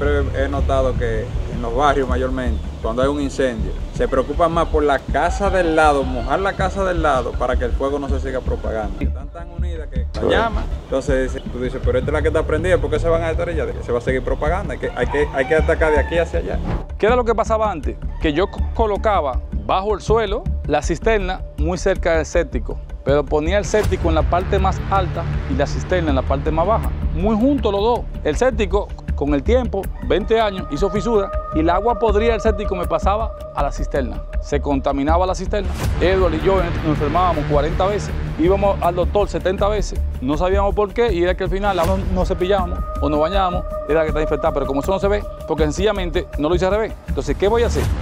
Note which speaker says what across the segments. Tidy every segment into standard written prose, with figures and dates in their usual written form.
Speaker 1: siempre he notado que en los barrios mayormente, cuando hay un incendio, se preocupan más por la casa del lado, mojar la casa del lado para que el fuego no se siga propagando. Están tan unidas que la llaman. Entonces tú dices, pero esta es la que está prendida, ¿por qué se van a estar ella? Se va a seguir propagando, hay que atacar de aquí hacia allá.
Speaker 2: ¿Qué era lo que pasaba antes? Que yo colocaba bajo el suelo la cisterna muy cerca del séptico, pero ponía el séptico en la parte más alta y la cisterna en la parte más baja, muy juntos los dos. El séptico, con el tiempo, 20 años, hizo fisura y el agua podrida del séptico me pasaba a la cisterna. Se contaminaba la cisterna. Edward y yo nos enfermábamos 40 veces, íbamos al doctor 70 veces, no sabíamos por qué y era que al final nos cepillábamos o nos bañábamos, era que está infectada, pero como eso no se ve, porque sencillamente no lo hice al revés. Entonces, ¿qué voy a hacer?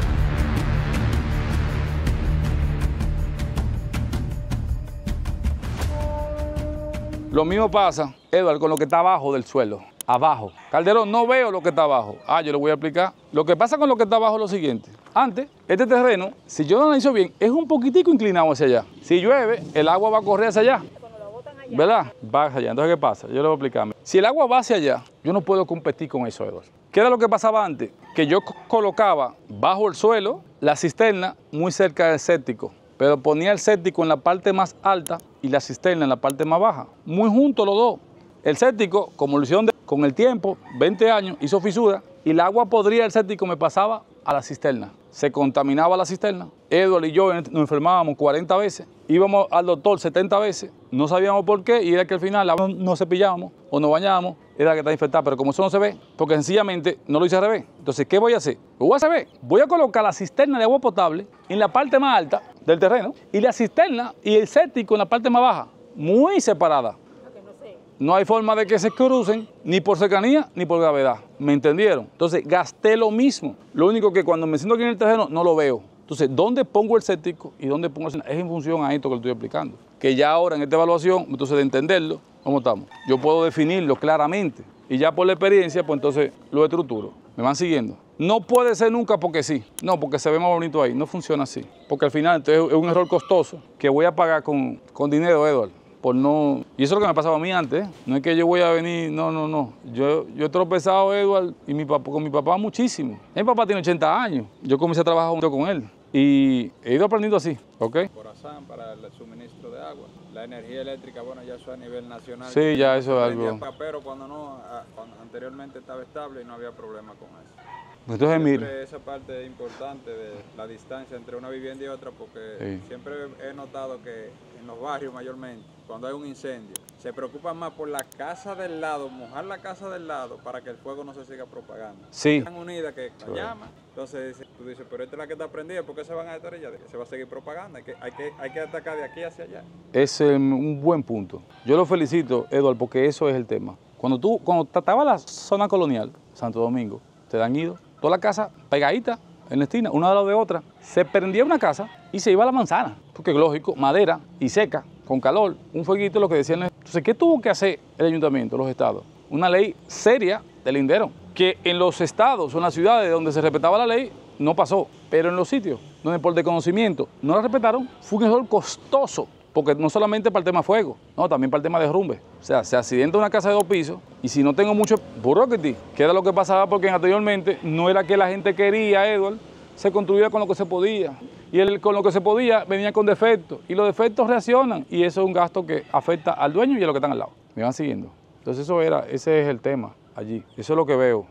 Speaker 2: Lo mismo pasa, Edward, con lo que está abajo del suelo. Abajo. Calderón, no veo lo que está abajo. Le voy a explicar. Lo que pasa con lo que está abajo es lo siguiente. Antes, este terreno, si yo no lo analizo bien, es un poquitico inclinado hacia allá. Si llueve, el agua va a correr hacia allá.
Speaker 3: Cuando lo botan allá.
Speaker 2: ¿Verdad? Va hacia allá. Entonces, ¿qué pasa? Yo le voy a explicar. Si el agua va hacia allá, yo no puedo competir con eso, Edward. ¿Qué era lo que pasaba antes? Que yo colocaba bajo el suelo la cisterna muy cerca del séptico, pero ponía el séptico en la parte más alta y la cisterna en la parte más baja, muy juntos los dos. El séptico, como lo hicieron con el tiempo, 20 años, hizo fisura y el agua podrida del séptico me pasaba a la cisterna. Se contaminaba la cisterna. Edward y yo nos enfermábamos 40 veces, íbamos al doctor 70 veces, no sabíamos por qué y era que al final nos cepillábamos o nos bañábamos, era que está infectada, pero como eso no se ve, porque sencillamente no lo hice al revés. Entonces, ¿qué voy a hacer? Lo voy a saber. Voy a colocar la cisterna de agua potable en la parte más alta del terreno y la cisterna y el séptico en la parte más baja, muy separada. No hay forma de que se crucen, ni por cercanía, ni por gravedad. ¿Me entendieron? Entonces, gasté lo mismo. Lo único que cuando me siento aquí en el terreno, no lo veo. Entonces, ¿dónde pongo el séptico y dónde pongo el... Es en función a esto que le estoy explicando. Que ya ahora, en esta evaluación, entonces de entenderlo, ¿cómo estamos? Yo puedo definirlo claramente. Y ya por la experiencia, pues entonces lo estructuro. ¿Me van siguiendo? No puede ser nunca porque sí. No, porque se ve más bonito ahí. No funciona así. Porque al final, entonces, es un error costoso que voy a pagar con dinero, Edward. Por no... Y eso es lo que me pasaba a mí antes, ¿eh? No es que yo voy a venir, no. Yo he tropezado, Edward, y con mi papá muchísimo. Mi papá tiene 80 años. Yo comencé a trabajar junto con él. Y he ido aprendiendo así, ¿ok?
Speaker 1: Corazán para el suministro de agua. La energía eléctrica, bueno, ya eso a nivel nacional.
Speaker 2: Sí, ya eso es algo...
Speaker 1: Pero cuando anteriormente estaba estable y no había problema con eso.
Speaker 2: Entonces, mire.
Speaker 1: Esa parte es importante de la distancia entre una vivienda y otra, porque siempre he notado que en los barrios mayormente, cuando hay un incendio, se preocupan más por la casa del lado, mojar la casa del lado para que el fuego no se siga propagando.
Speaker 2: Sí.
Speaker 1: Están unidas que la llaman. Entonces tú dices, pero esta es la que está prendida, ¿por qué se van a estar ella? Se va a seguir propagando, hay que atacar de aquí hacia allá.
Speaker 2: Es un buen punto. Yo lo felicito, Edward, porque eso es el tema. Cuando estaba la zona colonial, Santo Domingo, te han ido, toda la casa pegadita en la esquina, una de la de otra, se prendía una casa y se iba a la manzana, porque lógico, madera y seca, con calor, un fueguito, lo que decían. Entonces, ¿qué tuvo que hacer el ayuntamiento, los estados? Una ley seria de lindero, que en los estados o en las ciudades donde se respetaba la ley, no pasó, pero en los sitios donde por desconocimiento no la respetaron, fue un error costoso, porque no solamente para el tema fuego, no, también para el tema de derrumbe. O sea, se accidenta una casa de 2 pisos y si no tengo mucho burocracia, que era lo que pasaba porque anteriormente no era que la gente quería, Edward, se construía con lo que se podía. Y con lo que se podía venía con defectos y los defectos reaccionan y eso es un gasto que afecta al dueño y a los que están al lado. ¿Me van siguiendo? Entonces ese es el tema allí, eso es lo que veo.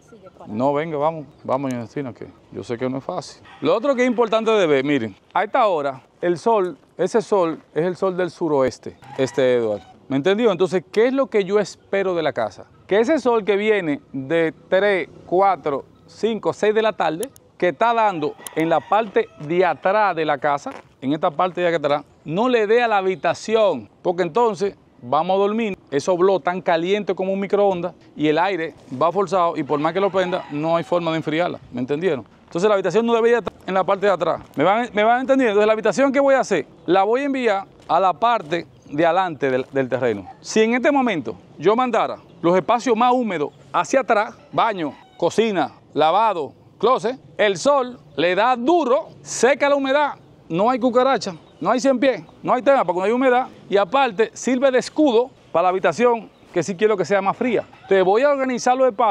Speaker 2: No, venga, vamos, doña Ernestina, que yo sé que no es fácil. Lo otro que es importante de ver, miren, a esta hora, el sol, ese sol es el sol del suroeste, Edward. ¿Me entendió? Entonces, ¿qué es lo que yo espero de la casa? Que ese sol que viene de 3, 4, 5, 6 de la tarde, que está dando en la parte de atrás de la casa, en esta parte de atrás, no le dé a la habitación, porque entonces vamos a dormir, esos bloques tan calientes como un microondas y el aire va forzado y por más que lo prenda, no hay forma de enfriarla, ¿me entendieron? Entonces la habitación no debería estar en la parte de atrás. ¿Me van entendiendo? Entonces la habitación que voy a hacer, la voy a enviar a la parte de adelante del terreno. Si en este momento yo mandara los espacios más húmedos hacia atrás, baño, cocina, lavado, closet, el sol le da duro, seca la humedad, no hay cucaracha, no hay 100 pies, no hay tema porque no hay humedad y aparte sirve de escudo para la habitación que sí quiero que sea más fría. Entonces voy a organizar los espacios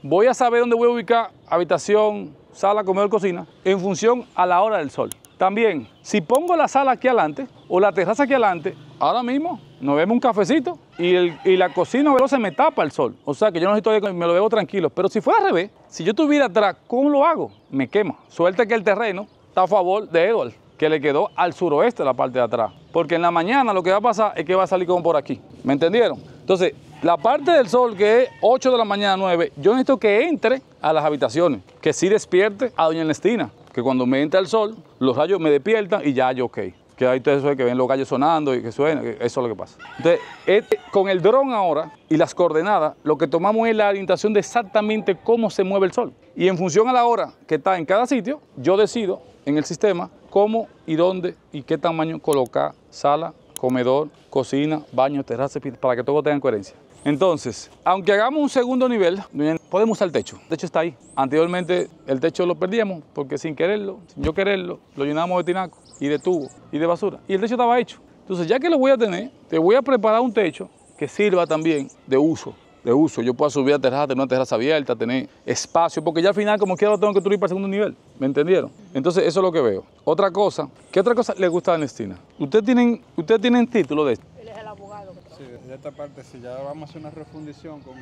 Speaker 2: voy a saber dónde voy a ubicar habitación, sala, comedor, cocina, en función a la hora del sol. También, si pongo la sala aquí adelante o la terraza aquí adelante, ahora mismo nos vemos un cafecito y la cocina se me tapa el sol. O sea que yo no estoy, me lo veo tranquilo. Pero si fuera al revés, si yo estuviera atrás, ¿cómo lo hago? Me quema. Suerte que el terreno está a favor de Edward, que le quedó al suroeste la parte de atrás. Porque en la mañana lo que va a pasar es que va a salir como por aquí. ¿Me entendieron? Entonces, la parte del sol que es 8 de la mañana, 9, yo necesito que entre a las habitaciones, que sí despierte a doña Ernestina, que cuando me entra el sol, los rayos me despiertan y ya yo ok. Que hay todo eso de que ven los gallos sonando y que suena, eso es lo que pasa. Entonces, con el dron ahora y las coordenadas, lo que tomamos es la orientación de exactamente cómo se mueve el sol. Y en función a la hora que está en cada sitio, yo decido en el sistema cómo y dónde y qué tamaño colocar sala, comedor, cocina, baño, terraza, para que todo tenga coherencia. Entonces, aunque hagamos un segundo nivel, podemos usar el techo. El techo está ahí. Anteriormente el techo lo perdíamos porque sin quererlo, sin yo quererlo, lo llenamos de tinaco y de tubo y de basura. Y el techo estaba hecho. Entonces, ya que lo voy a tener, te voy a preparar un techo que sirva también de uso. Yo puedo subir a terraza, tener una terraza abierta, tener espacio, porque ya al final, como quiera, lo tengo que subir para el segundo nivel. ¿Me entendieron? Entonces, eso es lo que veo. Otra cosa, ¿qué otra cosa le gusta a Ernestina? ¿Ustedes tienen título de esto?
Speaker 1: Sí, de esta parte, si ya vamos a hacer una refundición con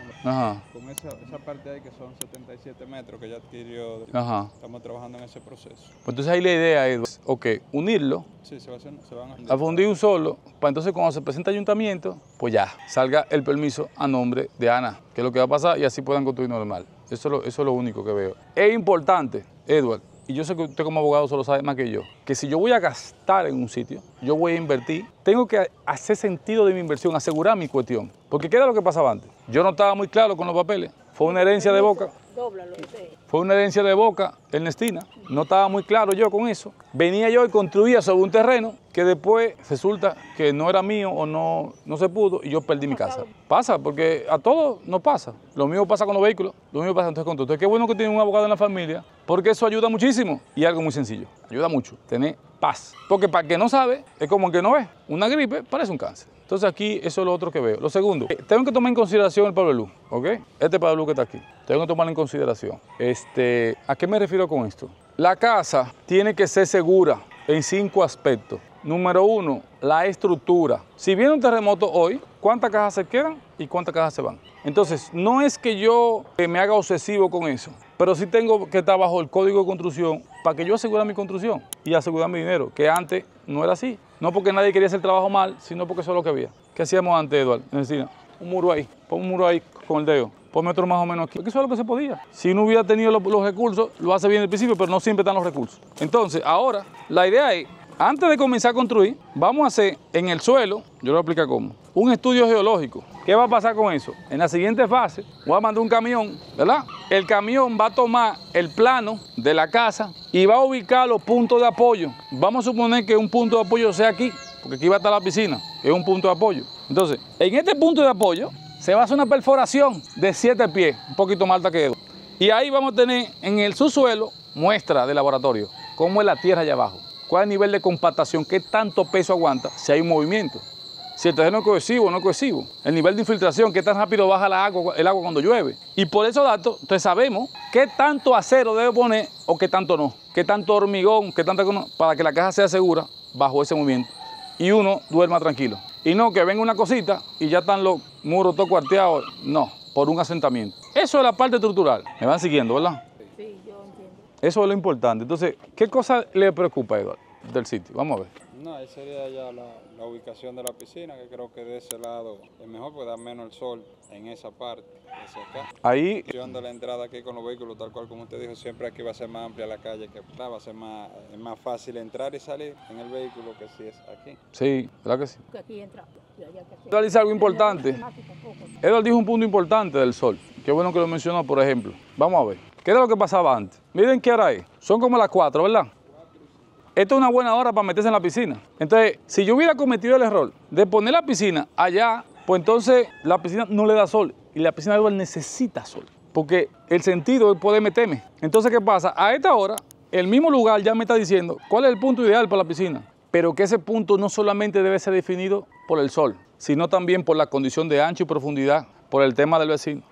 Speaker 1: esa parte ahí que son 77 metros que ya adquirió, estamos trabajando en ese proceso.
Speaker 2: Pues entonces ahí la idea es, unirlo,
Speaker 1: sí, se van
Speaker 2: a fundir un solo, para entonces cuando se presente ayuntamiento, pues ya, salga el permiso a nombre de Ana, que es lo que va a pasar y así puedan construir normal. Eso es lo único que veo. Es importante, Edward, y yo sé que usted como abogado solo sabe más que yo, que si yo voy a gastar en un sitio, yo voy a invertir, tengo que hacer sentido de mi inversión, asegurar mi cuestión. Porque ¿qué era lo que pasaba antes? Yo no estaba muy claro con los papeles. Fue una herencia de Boca. Fue una herencia de Boca, Ernestina. No estaba muy claro yo con eso. Venía yo y construía sobre un terreno que después resulta que no era mío o no se pudo y yo perdí mi casa. Pasa, porque a todos nos pasa. Lo mismo pasa con los vehículos, lo mismo pasa entonces con todo. Entonces, qué bueno que tiene un abogado en la familia, porque eso ayuda muchísimo. Y algo muy sencillo, ayuda mucho, tener paz. Porque para el que no sabe, es como el que no ve. Una gripe parece un cáncer. Entonces aquí eso es lo otro que veo. Lo segundo, tengo que tomar en consideración el palo de luz, ¿ok? Este palo de luz que está aquí, tengo que tomarlo en consideración. ¿A qué me refiero con esto? La casa tiene que ser segura en 5 aspectos. Número 1, la estructura. Si viene un terremoto hoy, ¿cuántas cajas se quedan y cuántas cajas se van? Entonces, no es que yo me haga obsesivo con eso, pero sí tengo que estar bajo el código de construcción para que yo asegure mi construcción y asegurar mi dinero, que antes no era así. No porque nadie quería hacer el trabajo mal, sino porque eso es lo que había. ¿Qué hacíamos antes, Eduardo? Un muro ahí, pon un muro ahí con el dedo, ponme otro más o menos aquí. Porque eso es lo que se podía. Si no hubiera tenido los recursos, lo hace bien al principio, pero no siempre están los recursos. Entonces, ahora, la idea es, antes de comenzar a construir, vamos a hacer en el suelo, yo le voy a explicar cómo, un estudio geológico. ¿Qué va a pasar con eso? En la siguiente fase, voy a mandar un camión, ¿verdad? El camión va a tomar el plano de la casa y va a ubicar los puntos de apoyo. Vamos a suponer que un punto de apoyo sea aquí, porque aquí va a estar la piscina, es un punto de apoyo. Entonces, en este punto de apoyo se va a hacer una perforación de 7 pies, un poquito más alta que eso. Y ahí vamos a tener en el subsuelo muestra de laboratorio, cómo es la tierra allá abajo, cuál es el nivel de compactación, qué tanto peso aguanta, si hay un movimiento. Si el terreno es cohesivo o no es cohesivo, el nivel de infiltración, qué tan rápido baja el agua cuando llueve. Y por esos datos, entonces sabemos qué tanto acero debe poner o qué tanto no, qué tanto hormigón, qué tanto no, para que la casa sea segura bajo ese movimiento y uno duerma tranquilo. Y no que venga una cosita y ya están los muros todos cuarteados, no, por un asentamiento. Eso es la parte estructural. ¿Me van siguiendo, verdad?
Speaker 3: Sí, yo entiendo.
Speaker 2: Eso es lo importante. Entonces, ¿qué cosa le preocupa, Eduardo, del sitio? Vamos a ver.
Speaker 1: No, ahí sería ya la ubicación de la piscina, que creo que de ese lado es mejor porque da menos el sol en esa parte, hacia acá.
Speaker 2: Ahí,
Speaker 1: De la entrada aquí con los vehículos, tal cual como usted dijo, siempre aquí va a ser más amplia la calle que acá, va a ser más fácil entrar y salir en el vehículo que si es aquí.
Speaker 2: sí, ¿verdad que sí?
Speaker 3: Que aquí entra. Y allá que
Speaker 2: Eduardo dice algo importante. Eduardo dijo un punto importante del sol. Qué bueno que lo mencionó, por ejemplo. Vamos a ver. ¿Qué era lo que pasaba antes? Miren qué hora es. Son como las 4, ¿verdad? Esta es una buena hora para meterse en la piscina. Entonces, si yo hubiera cometido el error de poner la piscina allá, pues entonces la piscina no le da sol. Y la piscina de Eduardo necesita sol. Porque el sentido es poder meterme. Entonces, ¿qué pasa? A esta hora, el mismo lugar ya me está diciendo cuál es el punto ideal para la piscina. Pero que ese punto no solamente debe ser definido por el sol, sino también por la condición de ancho y profundidad, por el tema del vecino.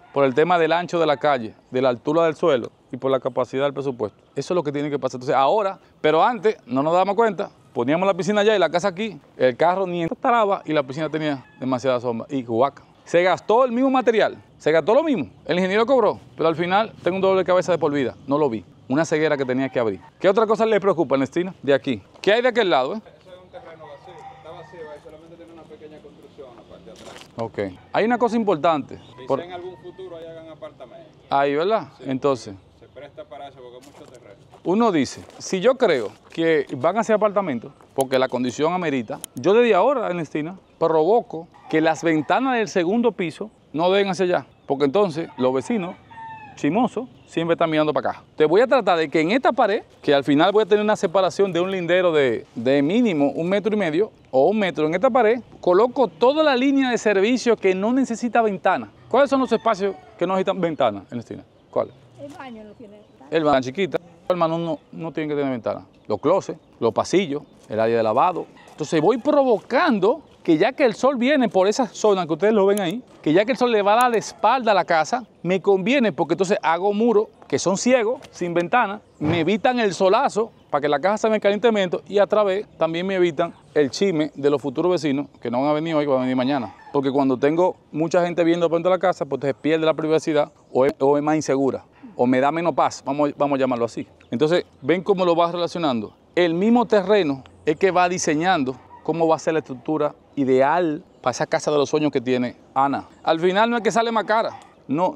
Speaker 2: por el tema del ancho de la calle, de la altura del suelo y por la capacidad del presupuesto. Eso es lo que tiene que pasar. Entonces ahora, pero antes no nos dábamos cuenta, poníamos la piscina allá y la casa aquí, el carro ni entraba y la piscina tenía demasiada sombra y guaca. Se gastó el mismo material, se gastó lo mismo, el ingeniero cobró, pero al final tengo un dolor de cabeza de por vida, no lo vi. Una ceguera que tenía que abrir. ¿Qué otra cosa le preocupa, Ernestina? De aquí. ¿Qué hay de aquel lado?
Speaker 1: Eso es un terreno vacío, está vacío, ahí solamente tiene una pequeña construcción en la parte de atrás.
Speaker 2: Ok. Hay una cosa importante.
Speaker 1: Quizá en algún futuro ahí hagan apartamentos.
Speaker 2: Ahí, ¿verdad?
Speaker 1: Sí.
Speaker 2: Entonces,
Speaker 1: Se presta para eso porque hay mucho terreno.
Speaker 2: uno dice, si yo creo que van a ser apartamentos, porque la condición amerita, yo desde ahora, Ernestina, provoco que las ventanas del segundo piso no den hacia allá, porque entonces los vecinos chimosos siempre están mirando para acá. Te voy a tratar de que en esta pared, que al final voy a tener una separación de un lindero de mínimo 1,5 metros o 1 metro en esta pared, coloco toda la línea de servicio que no necesita ventana. ¿Cuáles son los espacios que no necesitan ventana, Ernestina? ¿Cuáles?
Speaker 3: El baño no tiene ventana.
Speaker 2: El baño chiquita, hermano, no tienen que tener ventana. Los closets, los pasillos, el área de lavado. Entonces voy provocando que ya que el sol viene por esa zona que ustedes lo ven ahí, que ya que el sol le va a dar de espalda a la casa, me conviene porque entonces hago muros que son ciegos, sin ventana, me evitan el solazo para que la casa se me caliente menos y a través también me evitan el chisme de los futuros vecinos que no van a venir hoy, que van a venir mañana. Porque cuando tengo mucha gente viendo por dentro de la casa, pues entonces pierde la privacidad o es más insegura o me da menos paz, vamos a llamarlo así. Entonces, ven cómo lo vas relacionando. El mismo terreno es que va diseñando cómo va a ser la estructura ideal para esa casa de los sueños que tiene Ana. Al final no es que sale más cara, no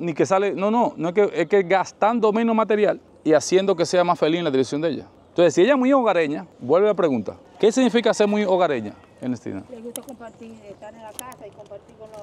Speaker 2: es que gastando menos material y haciendo que sea más feliz en la dirección de ella. Entonces, si ella es muy hogareña, vuelve a preguntar, ¿qué significa ser muy hogareña, Ernestina?
Speaker 3: Le gusta compartir, estar en la casa y compartir con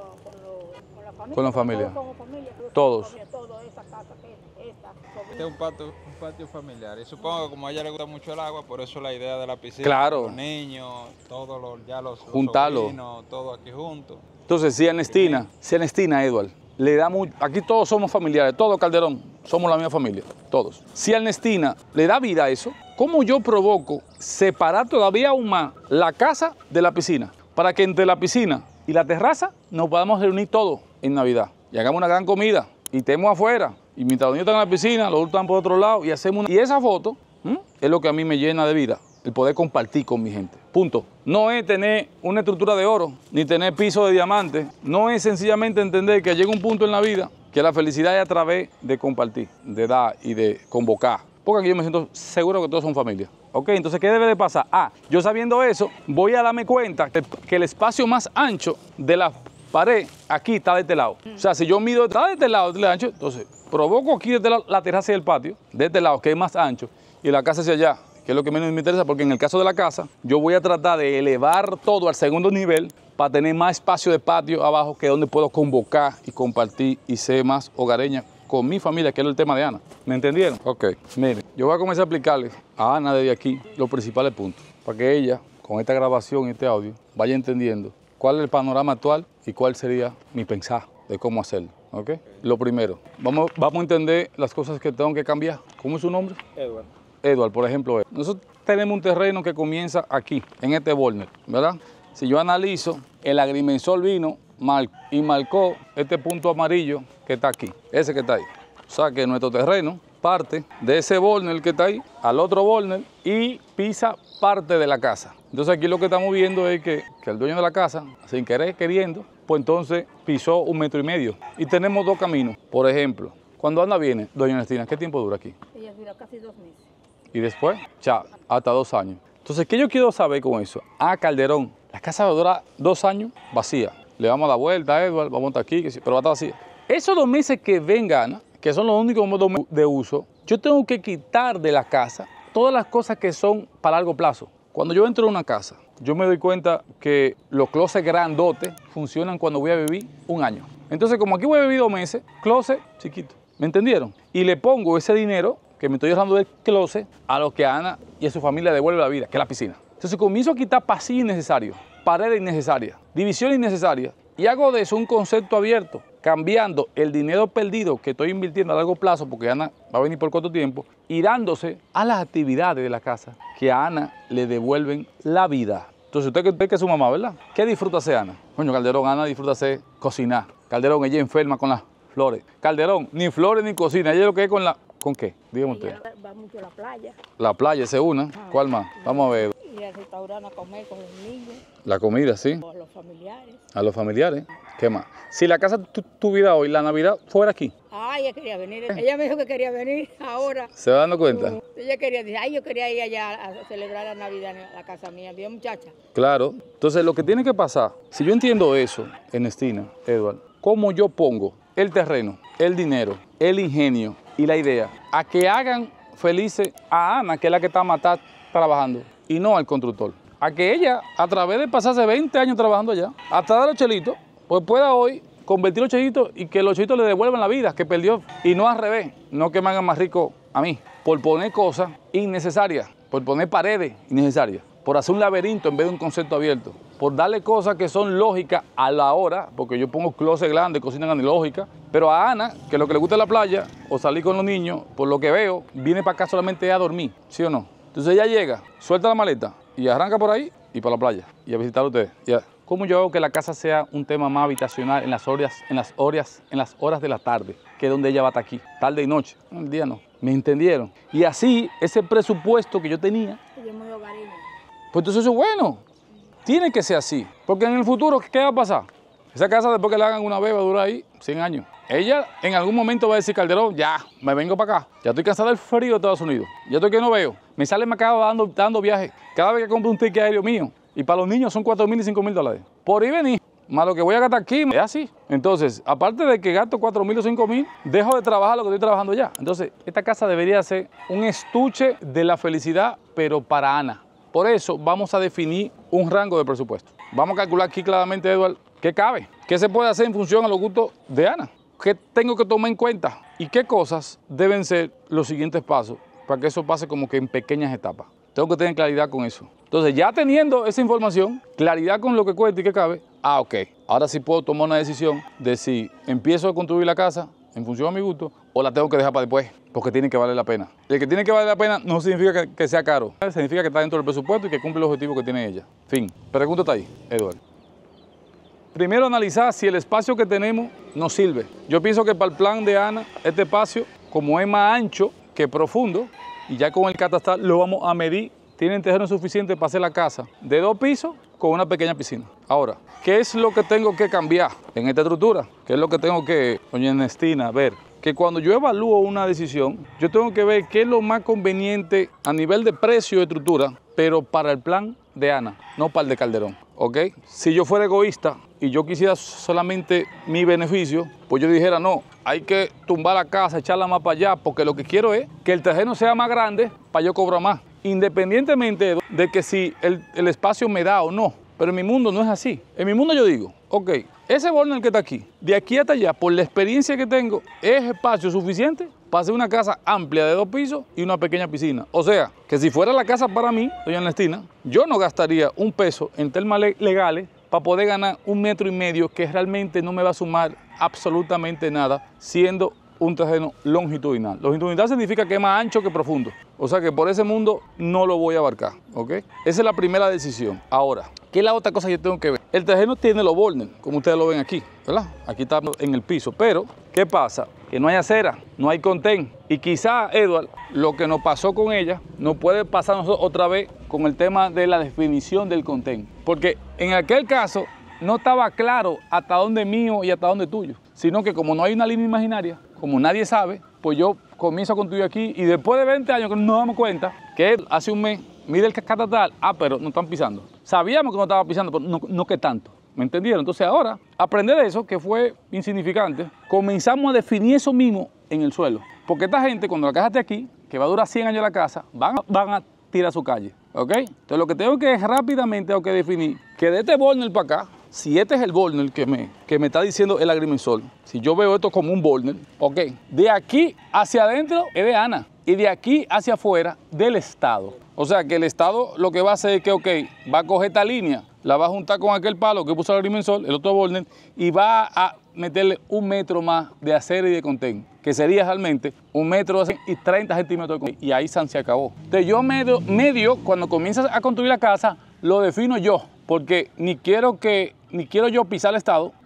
Speaker 3: la familia.
Speaker 2: Con la familia.
Speaker 3: Todos somos familia.
Speaker 2: Todos.
Speaker 3: Todo, esa casa, esta.
Speaker 1: Este es un patio familiar y supongo que como a ella le gusta mucho el agua, por eso la idea de la piscina.
Speaker 2: Claro.
Speaker 1: Los niños, todos los
Speaker 2: Juntarlo.
Speaker 1: sobrinos, todo aquí juntos.
Speaker 2: Entonces, si Ernestina, Edward, le da mucho, aquí todos somos familiares, todo Calderón, somos la misma familia, todos. Si Ernestina le da vida a eso, ¿cómo yo provoco separar todavía aún más la casa de la piscina? Para que entre la piscina y la terraza nos podamos reunir todos en Navidad y hagamos una gran comida y estemos afuera. Y mientras los niños están en la piscina, los otros están por otro lado y hacemos una... Y esa foto es lo que a mí me llena de vida, el poder compartir con mi gente. Punto. No es tener una estructura de oro, ni tener piso de diamantes. No es sencillamente entender que llega un punto en la vida que la felicidad es a través de compartir, de dar y de convocar. Porque aquí yo me siento seguro que todos son familia. ¿Ok? Entonces, ¿qué debe de pasar? Yo sabiendo eso, voy a darme cuenta que el espacio más ancho de la pared aquí está de este lado. O sea, si yo mido está de este lado, de ancho, entonces provoco aquí desde la terraza y el patio, de este lado, que es más ancho, y la casa hacia allá, que es lo que menos me interesa, porque en el caso de la casa, yo voy a tratar de elevar todo al segundo nivel para tener más espacio de patio abajo, que es donde puedo convocar y compartir y ser más hogareña con mi familia, que es el tema de Ana. ¿Me entendieron? Ok, miren, yo voy a comenzar a explicarle a Ana desde aquí los principales puntos, para que ella, con esta grabación y este audio, vaya entendiendo cuál es el panorama actual y cuál sería mi pensar de cómo hacerlo. ¿Ok? Lo primero, vamos a entender las cosas que tengo que cambiar. ¿Cómo es su nombre?
Speaker 1: Edward.
Speaker 2: Edward, por ejemplo. Nosotros tenemos un terreno que comienza aquí, en este border, ¿verdad? Si yo analizo, el agrimensor vino y marcó este punto amarillo que está aquí, ese que está ahí. O sea que nuestro terreno parte de ese border que está ahí al otro border y pisa parte de la casa. Entonces aquí lo que estamos viendo es que el dueño de la casa, sin querer, queriendo, pues entonces pisó 1,5 metros. Y tenemos dos caminos. Por ejemplo, cuando Ana viene, doña Ernestina, ¿qué tiempo dura aquí?
Speaker 3: Ella dura casi 2 meses.
Speaker 2: Y después, ya, hasta 2 años. Entonces, ¿qué yo quiero saber con eso? Calderón, la casa va a durar 2 años vacía. Le vamos a dar vuelta a Edward, vamos a estar aquí, pero va a estar vacía. Esos 2 meses que vengan, que son los únicos 2 meses de uso, yo tengo que quitar de la casa todas las cosas que son para largo plazo. Cuando yo entro a una casa, yo me doy cuenta que los closets grandotes funcionan cuando voy a vivir 1 año. Entonces, como aquí voy a vivir 2 meses, closet chiquito. ¿Me entendieron? Y le pongo ese dinero que me estoy ahorrando del closet a lo que a Ana y a su familia devuelve la vida, que es la piscina. Entonces comienzo a quitar pasillos innecesarios, paredes innecesarias, divisiones innecesarias y hago de eso un concepto abierto, cambiando el dinero perdido que estoy invirtiendo a largo plazo, porque Ana va a venir por corto tiempo, y dándose a las actividades de la casa que a Ana le devuelven la vida. Entonces usted que es su mamá, ¿verdad? ¿Qué disfruta hacer Ana? Coño, Calderón, Ana disfruta hacer cocinar. Calderón, ella enferma con las flores. Calderón, ni flores ni cocina. Ella lo que es con la... ¿Con qué? Dígame usted.
Speaker 3: Ella va mucho a la playa.
Speaker 2: La playa, esa es una. ¿Cuál más? Vamos a ver.
Speaker 3: Y al restaurante a comer con los niños,
Speaker 2: La comida, sí.
Speaker 3: con los familiares.
Speaker 2: A los familiares. ¿Qué más? Si la casa tuviera hoy, la Navidad fuera aquí.
Speaker 3: Ay, ella quería venir. Ella me dijo que quería venir ahora.
Speaker 2: ¿Se va dando cuenta?
Speaker 3: Ella quería decir, ay, yo quería ir allá a celebrar la Navidad en la casa mía. Vio muchacha.
Speaker 2: Claro. Entonces, lo que tiene que pasar, si yo entiendo eso, Ernestina, Edward, cómo yo pongo el terreno, el dinero, el ingenio y la idea a que hagan felices a Ana, que es la que está matada trabajando, y no al constructor. A que ella, a través de pasarse 20 años trabajando allá, hasta dar los chelitos, pues pueda hoy convertir los chelitos y que los chelitos le devuelvan la vida que perdió. Y no al revés, no que me hagan más rico a mí, por poner cosas innecesarias, por poner paredes innecesarias, por hacer un laberinto en vez de un concepto abierto, por darle cosas que son lógicas a la hora, porque yo pongo closet grande, cocina grande, lógica, pero a Ana, que lo que le gusta es la playa o salir con los niños, por lo que veo, viene para acá solamente a dormir, ¿sí o no? Entonces ella llega, suelta la maleta y arranca por ahí y para la playa y a visitar a ustedes. Ya. ¿Cómo yo hago que la casa sea un tema más habitacional en las horas de la tarde, que es donde ella va a estar aquí, tarde y noche? El día no. ¿Me entendieron? Y así, ese presupuesto que yo tenía,
Speaker 3: Ella es muy hogareña.
Speaker 2: pues entonces eso es bueno. Tiene que ser así. Porque en el futuro, ¿qué va a pasar? Esa casa, después que la hagan una vez, va a durar ahí 100 años. Ella en algún momento va a decir, Calderón, ya, me vengo para acá. Ya estoy cansada del frío de Estados Unidos. Ya estoy que no veo. Me sale me acaba dando viajes. Cada vez que compro un ticket aéreo mío. Y para los niños son $4,000 y $5,000. Por ir y venir. Más lo que voy a gastar aquí, es así. Entonces, aparte de que gasto $4,000 o $5,000, dejo de trabajar lo que estoy trabajando ya. Entonces, esta casa debería ser un estuche de la felicidad, pero para Ana. Por eso vamos a definir un rango de presupuesto. Vamos a calcular aquí claramente, Edward, qué cabe, qué se puede hacer en función a los gustos de Ana, qué tengo que tomar en cuenta y qué cosas deben ser los siguientes pasos para que eso pase como que en pequeñas etapas. Tengo que tener claridad con eso. Entonces, ya teniendo esa información, claridad con lo que cuesta y qué cabe, ok, ahora sí puedo tomar una decisión de si empiezo a construir la casa en función a mi gusto o la tengo que dejar para después, porque tiene que valer la pena. El que tiene que valer la pena no significa que sea caro, significa que está dentro del presupuesto y que cumple el objetivo que tiene ella. Fin. Pregunta está ahí, Eduardo. Primero analizar si el espacio que tenemos nos sirve. Yo pienso que para el plan de Ana, este espacio, como es más ancho que profundo, y ya con el catastral lo vamos a medir, tienen terreno suficiente para hacer la casa de 2 pisos con una pequeña piscina. Ahora, ¿qué es lo que tengo que cambiar en esta estructura? ¿Qué es lo que tengo que, doña Ernestina, ver? Que cuando yo evalúo una decisión, yo tengo que ver qué es lo más conveniente a nivel de precio de estructura, pero para el plan de Ana, no para el de Calderón, ¿ok? Si yo fuera egoísta y yo quisiera solamente mi beneficio, pues yo dijera, no, hay que tumbar la casa, echarla más para allá, porque lo que quiero es que el terreno sea más grande para yo cobrar más, independientemente de que si el espacio me da o no. Pero en mi mundo no es así. En mi mundo yo digo, ok, ese border que está aquí, de aquí hasta allá, por la experiencia que tengo, es espacio suficiente para hacer una casa amplia de 2 pisos y una pequeña piscina. O sea, que si fuera la casa para mí, doña Ernestina, yo no gastaría un peso en temas legales para poder ganar 1,5 metros, que realmente no me va a sumar absolutamente nada, siendo un terreno longitudinal. Longitudinal significa que es más ancho que profundo. O sea que por ese mundo no lo voy a abarcar, ¿ok? Esa es la primera decisión. Ahora, ¿qué es la otra cosa que yo tengo que ver? El terreno tiene los borders, como ustedes lo ven aquí, ¿verdad? Aquí está en el piso, pero ¿qué pasa? Que no hay acera, no hay contén. Y quizá, Edward, lo que nos pasó con ella, nos puede pasar a nosotros otra vez con el tema de la definición del contén. Porque en aquel caso no estaba claro hasta dónde mío y hasta dónde tuyo, sino que como no hay una línea imaginaria, como nadie sabe, pues yo comienzo a construir aquí y después de 20 años que nos damos cuenta que hace un mes mide el catastral, pero no están pisando. Sabíamos que no estaba pisando, pero no que tanto. ¿Me entendieron? Entonces ahora, aprender eso, que fue insignificante, comenzamos a definir eso mismo en el suelo. Porque esta gente, cuando la casa esté aquí, que va a durar 100 años la casa, van a tirar su calle, ¿ok? Entonces lo que tengo que rápidamente tengo que definir, que de este border para acá, si este es el border que me está diciendo el agrimensor, si yo veo esto como un border, ok, de aquí hacia adentro es de Ana y de aquí hacia afuera del Estado. O sea que el Estado lo que va a hacer es que, ok, va a coger esta línea, la va a juntar con aquel palo que puso el agrimensor, el otro border, y va a meterle 1 metro más de acera y de contén, que sería realmente 1 metro y 30 centímetros de contén, y ahí se acabó. Entonces yo medio, cuando comienzas a construir la casa, lo defino yo, porque ni quiero yo pisar el Estado,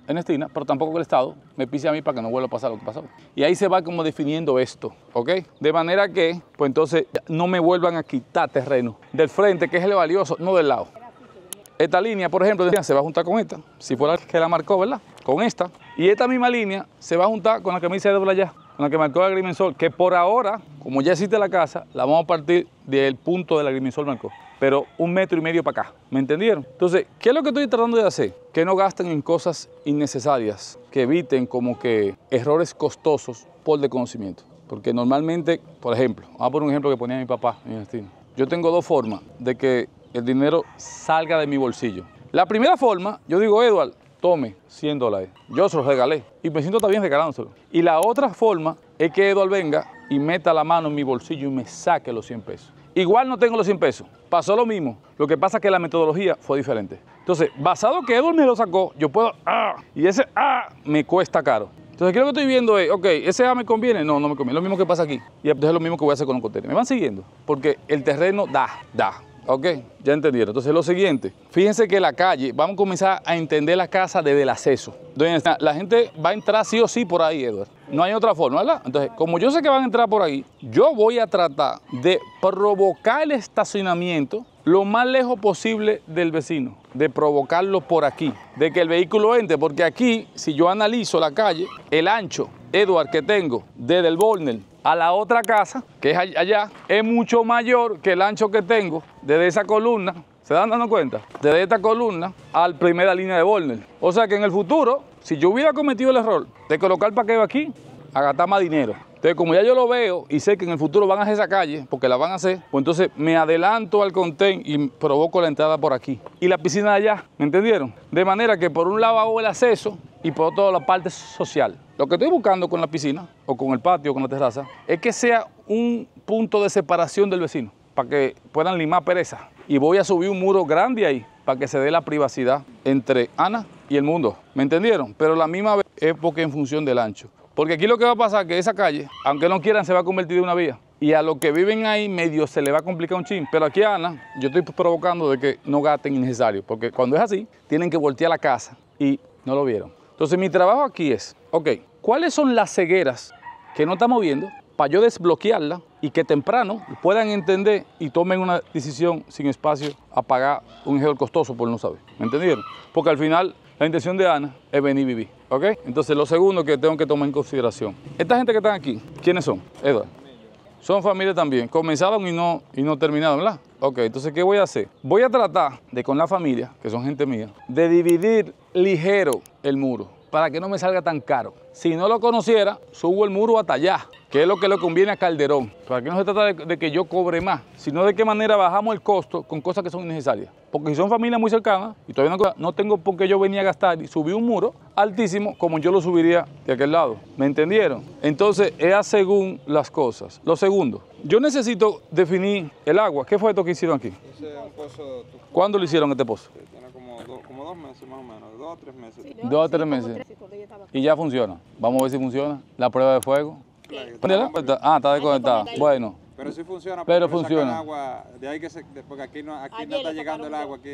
Speaker 2: Ernestina, pero tampoco que el Estado me pise a mí para que no vuelva a pasar lo que pasó. Y ahí se va como definiendo esto, ¿ok? De manera que, pues entonces, no me vuelvan a quitar terreno del frente, que es el valioso, no del lado. Esta línea, por ejemplo, se va a juntar con esta, si fuera que la marcó, ¿verdad? Con esta. Y esta misma línea se va a juntar con la que me dice doble allá, con la que marcó el agrimensor, que por ahora, como ya existe la casa, la vamos a partir del punto del agrimensor marcó, pero 1,5 metros para acá, ¿me entendieron? Entonces, ¿qué es lo que estoy tratando de hacer? Que no gasten en cosas innecesarias, que eviten como que errores costosos por desconocimiento. Porque normalmente, por ejemplo, vamos a poner un ejemplo que ponía mi papá en Ernestina. Yo tengo 2 formas de que el dinero salga de mi bolsillo. La primera forma, yo digo, Edward, tome $100. Yo se los regalé y me siento también regalándoselo. Y la otra forma es que Edward venga y meta la mano en mi bolsillo y me saque los 100 pesos. Igual no tengo los 100 pesos. Pasó lo mismo. Lo que pasa es que la metodología fue diferente. Entonces, basado en que Edward me lo sacó, yo puedo, y ese me cuesta caro. Entonces, aquí lo que estoy viendo es, ok, ¿ese me conviene? No, no me conviene. Lo mismo que pasa aquí. Y entonces es lo mismo que voy a hacer con los contenedores. ¿Me van siguiendo? Porque el terreno da. Ok, ya entendieron. Entonces, lo siguiente, fíjense que la calle, vamos a comenzar a entender la casa desde el acceso. Entonces, la gente va a entrar sí o sí por ahí, Edward. No hay otra forma, ¿verdad? Entonces, como yo sé que van a entrar por ahí, yo voy a tratar de provocar el estacionamiento lo más lejos posible del vecino, de provocarlo por aquí, de que el vehículo entre, porque aquí, si yo analizo la calle, el ancho, Edward, que tengo desde el Bornel a la otra casa, que es allá, es mucho mayor que el ancho que tengo desde esa columna, ¿se dan dando cuenta? Desde esta columna a la primera línea de Bornel. O sea que en el futuro, si yo hubiera cometido el error de colocar parqueo aquí, a gastar más dinero. Entonces, como ya yo lo veo y sé que en el futuro van a hacer esa calle, porque la van a hacer, pues entonces me adelanto al contén y provoco la entrada por aquí. Y la piscina de allá, ¿me entendieron? De manera que por un lado hago el acceso y por otro la parte social. Lo que estoy buscando con la piscina, o con el patio, o con la terraza, es que sea un punto de separación del vecino, para que puedan limar pereza. Y voy a subir un muro grande ahí, para que se dé la privacidad entre Ana y el mundo. ¿Me entendieron? Pero la misma vez es porque en función del ancho. Porque aquí lo que va a pasar es que esa calle, aunque no quieran, se va a convertir en una vía. Y a los que viven ahí medio se le va a complicar un chin. Pero aquí a Ana, yo estoy provocando de que no gasten innecesario. Porque cuando es así, tienen que voltear la casa y no lo vieron. Entonces mi trabajo aquí es, ok, ¿cuáles son las cegueras que no estamos viendo para yo desbloquearla y que temprano puedan entender y tomen una decisión sin espacio a pagar un ejemplo costoso por no saber? ¿Me entendieron? Porque al final la intención de Ana es venir y vivir, ¿ok? Entonces lo segundo que tengo que tomar en consideración, esta gente que están aquí, ¿quiénes son? Edward. Son familias también, comenzaron y no terminaron, ¿verdad? Ok, entonces ¿qué voy a hacer? Voy a tratar de con la familia, que son gente mía, de dividir ligero el muro para que no me salga tan caro. Si no lo conociera, subo el muro hasta allá, que es lo que le conviene a Calderón. Para que no se trata de que yo cobre más, sino de qué manera bajamos el costo con cosas que son innecesarias. Porque si son familias muy cercanas, y todavía no tengo por qué yo venir a gastar y subir un muro altísimo como yo lo subiría de aquel lado. ¿Me entendieron? Entonces, es según las cosas. Lo segundo, yo necesito definir el agua. ¿Qué fue esto que hicieron aquí?
Speaker 1: Ese es un pozo.
Speaker 2: ¿Cuándo lo hicieron este pozo?
Speaker 1: Tiene como 2 meses más o menos, 2 o 3 meses.
Speaker 3: Sí,
Speaker 2: 2 a 3 meses. Y ya funciona. Vamos a ver si funciona. La prueba de fuego. ¿Dónde la? Está desconectada. Bueno.
Speaker 1: Pero sí funciona.
Speaker 2: Pero
Speaker 1: porque
Speaker 2: funciona.
Speaker 1: sacan agua de ahí porque aquí no está llegando el agua.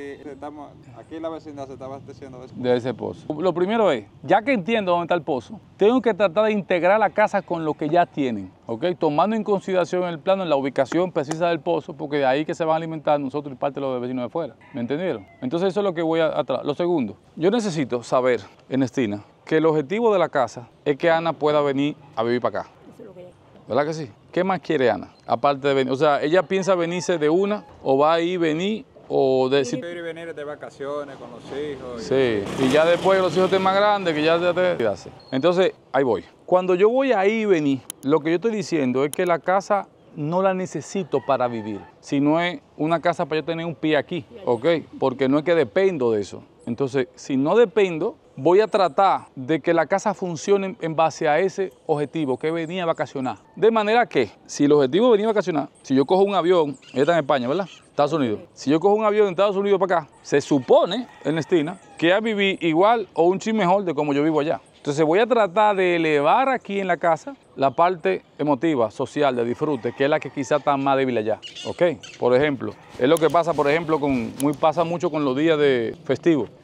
Speaker 1: Aquí la vecindad se está abasteciendo
Speaker 2: de ese pozo. Lo primero es, ya que entiendo dónde está el pozo, tengo que tratar de integrar la casa con lo que ya tienen, ¿ok? Tomando en consideración el plano, la ubicación precisa del pozo, porque de ahí que se van a alimentar nosotros y parte de los vecinos de fuera. ¿Me entendieron? Entonces eso es lo que voy a tratar. Lo segundo, yo necesito saber, Ernestina, que el objetivo de la casa es que Ana pueda venir a vivir para acá. ¿Verdad que sí? ¿Qué más quiere Ana? Aparte de venir, o sea, ¿ella piensa venirse de una o va a ir, venir o de...
Speaker 1: Ir y venir de vacaciones con los hijos.
Speaker 2: Sí, y ya después los hijos estén más grandes, que ya te... Entonces, ahí voy. Cuando yo voy a ir y venir, lo que yo estoy diciendo es que la casa no la necesito para vivir, sino es una casa para yo tener un pie aquí, ¿ok? Porque no es que dependo de eso. Entonces, si no dependo, voy a tratar de que la casa funcione en base a ese objetivo, que venía a vacacionar. De manera que, si el objetivo es venir a vacacionar, si yo cojo un avión, ella está en España, ¿verdad? Estados Unidos. Si yo cojo un avión de Estados Unidos para acá, se supone, Ernestina, que a vivir igual o un chin mejor de como yo vivo allá. Entonces voy a tratar de elevar aquí en la casa la parte emotiva, social, de disfrute, que es la que quizá está más débil allá, ¿ok? Por ejemplo, es lo que pasa, por ejemplo, pasa mucho con los días de festivos.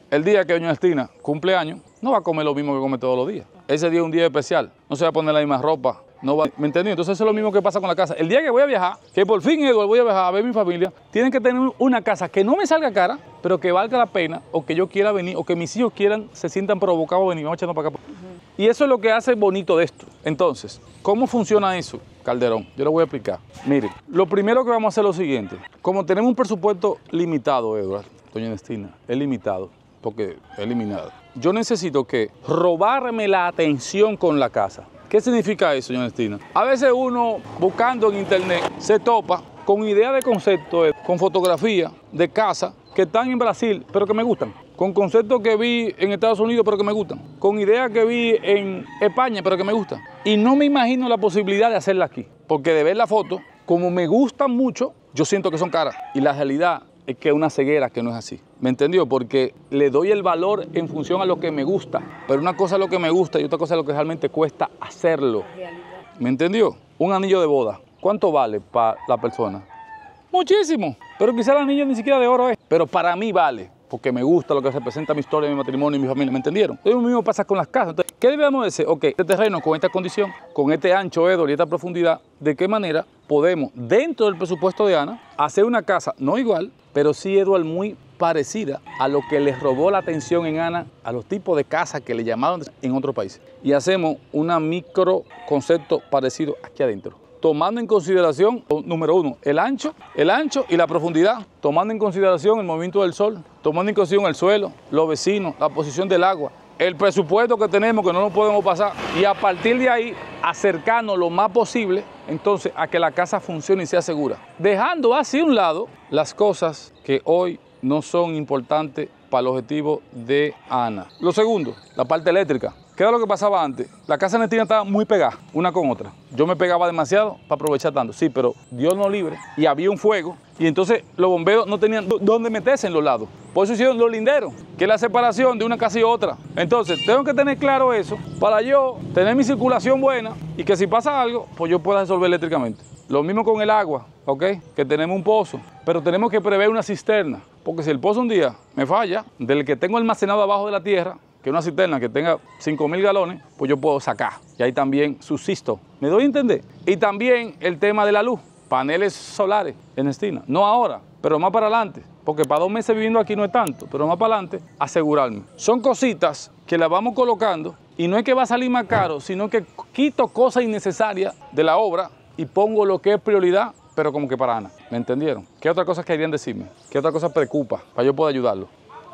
Speaker 2: el día que doña Ernestina cumple años, no va a comer lo mismo que come todos los días. Ese día es un día especial, no se va a poner la misma ropa. No va, ¿me entendió? Entonces eso es lo mismo que pasa con la casa. El día que voy a viajar, que por fin, Eduardo, voy a viajar a ver a mi familia, tienen que tener una casa que no me salga cara, pero que valga la pena, o que yo quiera venir, o que mis hijos quieran, se sientan provocados a venir. Vamos echando para acá. Y eso es lo que hace bonito de esto. Entonces, ¿cómo funciona eso, Calderón? Yo lo voy a explicar. Miren, lo primero que vamos a hacer es lo siguiente. Como tenemos un presupuesto limitado, Eduardo, doña Ernestina, es limitado, porque es eliminado. Yo necesito que robarme la atención con la casa. ¿Qué significa eso, doña Ernestina? A veces uno, buscando en internet, se topa con ideas de concepto, con fotografías de casa que están en Brasil, pero que me gustan. Con conceptos que vi en Estados Unidos, pero que me gustan. Con ideas que vi en España, pero que me gustan. Y no me imagino la posibilidad de hacerla aquí. Porque de ver la foto, como me gustan mucho, yo siento que son caras. Y la realidad es que es una ceguera que no es así. ¿Me entendió? Porque le doy el valor en función a lo que me gusta. Pero una cosa es lo que me gusta y otra cosa es lo que realmente cuesta hacerlo. ¿Me entendió? Un anillo de boda, ¿cuánto vale para la persona? Muchísimo. Pero quizá el anillo ni siquiera de oro es. Pero para mí vale, porque me gusta lo que representa mi historia, mi matrimonio y mi familia. ¿Me entendieron? Lo mismo pasa con las casas. Entonces, ¿qué debemos decir? Ok, este terreno con esta condición, con este ancho, Eduardo, y esta profundidad, ¿de qué manera podemos, dentro del presupuesto de Ana, hacer una casa no igual, pero sí, Eduardo, muy parecida a lo que les robó la atención en Ana, a los tipos de casas que le llamaban en otros países? Y hacemos una micro concepto parecido aquí adentro, tomando en consideración, número uno, el ancho y la profundidad, tomando en consideración el movimiento del sol, tomando en consideración el suelo, los vecinos, la posición del agua, el presupuesto que tenemos, que no nos podemos pasar, y a partir de ahí acercarnos lo más posible entonces a que la casa funcione y sea segura, dejando hacia un lado las cosas que hoy no son importantes para el objetivo de Ana. Lo segundo, la parte eléctrica. ¿Qué era lo que pasaba antes? La casa de Ernestina estaba muy pegada, una con otra. Yo me pegaba demasiado para aprovechar tanto. Sí, pero Dios nos libre. Y había un fuego. Y entonces los bomberos no tenían dónde meterse en los lados. Por eso hicieron los linderos, que es la separación de una casa y otra. Entonces, tengo que tener claro eso para yo tener mi circulación buena y que si pasa algo, pues yo pueda resolver eléctricamente. Lo mismo con el agua, ¿ok? Que tenemos un pozo, pero tenemos que prever una cisterna. Porque si el pozo un día me falla, del que tengo almacenado abajo de la tierra, que una cisterna que tenga 5.000 galones, pues yo puedo sacar. Y ahí también subsisto. ¿Me doy a entender? Y también el tema de la luz. Paneles solares en Ernestina. No ahora, pero más para adelante. Porque para 2 meses viviendo aquí no es tanto, pero más para adelante, asegurarme. Son cositas que las vamos colocando y no es que va a salir más caro, sino que quito cosas innecesarias de la obra y pongo lo que es prioridad, pero como que para Ana. ¿Me entendieron? ¿Qué otra cosa querían decirme? ¿Qué otra cosa preocupa para yo poder ayudarlo?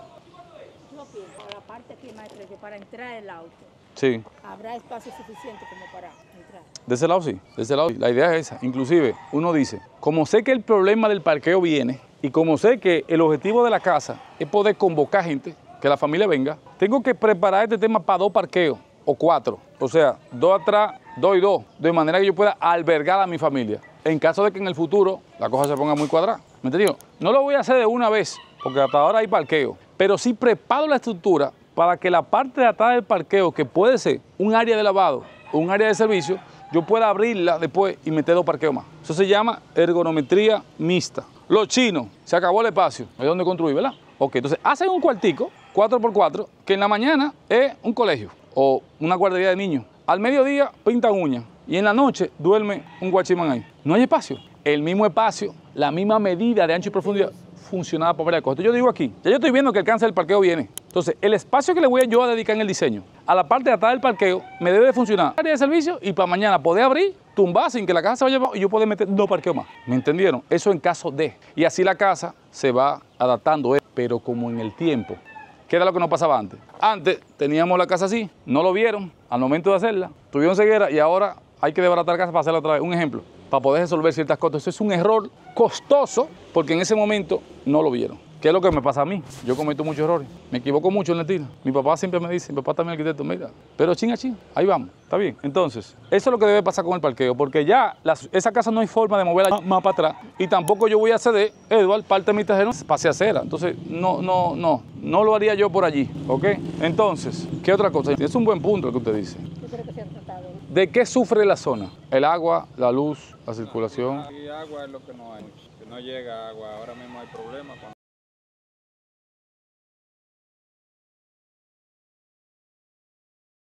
Speaker 3: Para entrar el auto,
Speaker 2: sí,
Speaker 3: ¿habrá espacio suficiente como para entrar?
Speaker 2: De ese lado sí, de ese lado sí. La idea es esa. Inclusive, uno dice, como sé que el problema del parqueo viene y como sé que el objetivo de la casa es poder convocar gente, que la familia venga, tengo que preparar este tema para 2 parqueos o 4. O sea, 2 atrás, 2 y 2, de manera que yo pueda albergar a mi familia. En caso de que en el futuro la cosa se ponga muy cuadrada. ¿Me entendió? No lo voy a hacer de una vez, porque hasta ahora hay parqueo, pero sí preparo la estructura para que la parte de atrás del parqueo, que puede ser un área de lavado o un área de servicio, yo pueda abrirla después y meter 2 parqueos más. Eso se llama ergonometría mixta. Los chinos, se acabó el espacio, no hay donde construir, ¿verdad? Ok, entonces hacen un cuartico, 4x4, que en la mañana es un colegio o una guardería de niños. Al mediodía pintan uñas y en la noche duerme un guachimán ahí. No hay espacio. El mismo espacio, la misma medida de ancho y profundidad, funcionaba para varias cosas. Entonces yo digo aquí, ya yo estoy viendo que el alcance del parqueo viene. Entonces, el espacio que le voy yo a dedicar en el diseño a la parte de atrás del parqueo me debe de funcionar área de servicio y para mañana poder abrir, tumbar sin que la casa se vaya abajo y yo poder meter 2 parqueos más. ¿Me entendieron? Eso en caso de. Y así la casa se va adaptando, pero como en el tiempo. ¿Qué era lo que nos pasaba antes? Antes teníamos la casa así, no lo vieron al momento de hacerla, tuvieron ceguera y ahora hay que desbaratar la casa para hacerla otra vez. Un ejemplo, para poder resolver ciertas cosas. Eso es un error costoso porque en ese momento no lo vieron. ¿Qué es lo que me pasa a mí? Yo cometo muchos errores. Me equivoco mucho en la tira. Mi papá siempre me dice, mi papá también arquitecto, mira, pero chin a chin, ahí vamos, está bien. Entonces, eso es lo que debe pasar con el parqueo, porque ya esa casa no hay forma de moverla más para atrás y tampoco yo voy a ceder, Eduardo, parte de mi terreno, pase acera. Entonces, no lo haría yo por allí, ¿ok? Entonces, ¿qué otra cosa? Es un buen punto lo que usted dice.
Speaker 3: Yo creo que se han tratado.
Speaker 2: ¿De qué sufre la zona? El agua, la luz, la circulación.
Speaker 1: Aquí agua es lo que no hay, que no llega agua. Ahora mismo hay problemas.